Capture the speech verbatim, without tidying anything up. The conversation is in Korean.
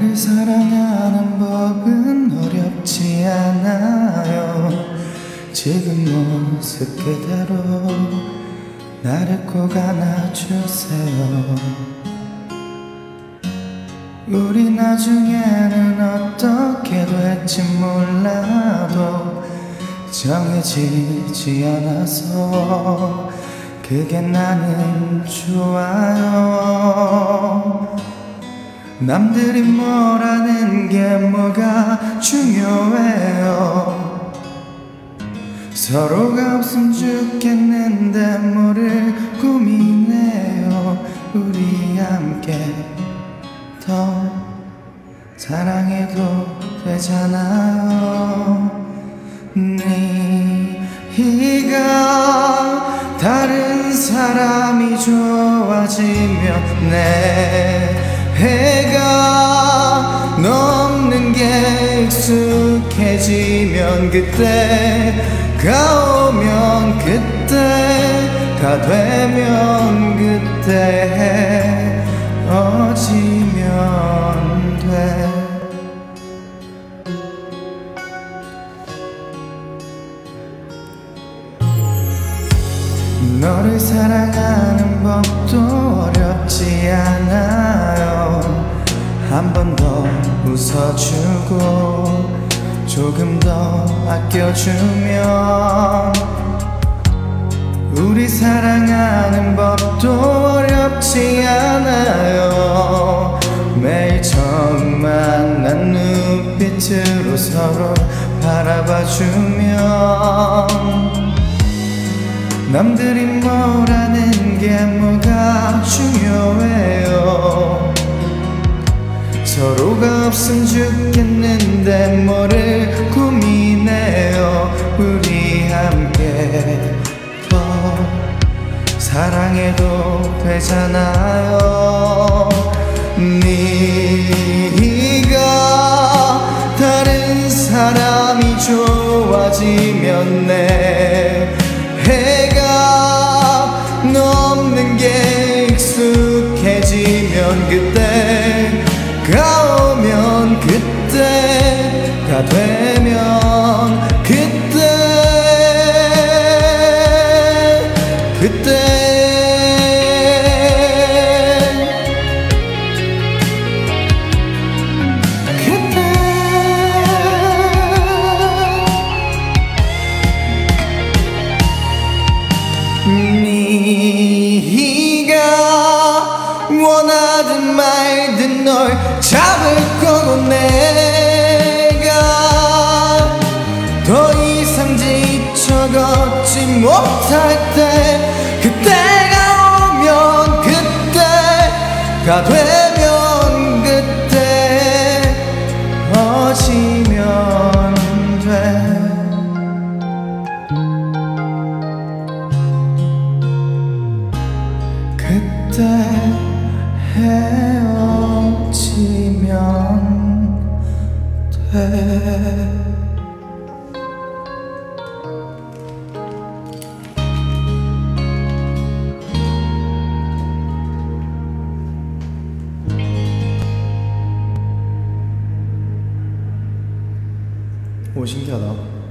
나를 사랑하는 법은 어렵지 않아요. 지금 모습 그대로 나를 꼭 안아주세요. 우리 나중에는 어떻게 될지 몰라도 정해지지 않아서 그게 나는 좋아요. 남들이 뭐라는 게 뭐가 중요해요. 서로가 없으면 좋겠는데 뭐를 고민해요. 우리 함께 더 사랑해도 되잖아요. 네가 다른 사람이 좋아지면 내 해가 넘는 게 익숙해지면 그때가 오면 그때가 되면 그때 헤어지면 돼. 너를 사랑하는 법도 어렵지 않아요. 한 번 더 웃어주고 조금 더 아껴주면 우리 사랑하는 법도 어렵지 않아요. 매일 처음 만난 눈빛으로 서로 바라봐주면 남들이 뭐라는 게 뭐가 중요해요. 서로가 없으면 좋겠는데 뭐를 고민해요. 우리 함께 더 사랑해도 되잖아요. 네가 다른 사람이 좋아지면 내 해가 넘는 게 익숙해지면 그때가 오면 그때가 되면 그때 그때 네가 원하든 말든 널 잡을 거고 내가 더 이상 지쳐 걷지 못할 때 그때가 오면 그때가 되면 그때 어지면 돼. 그때 헤어지면 돼. 오, 신기하다.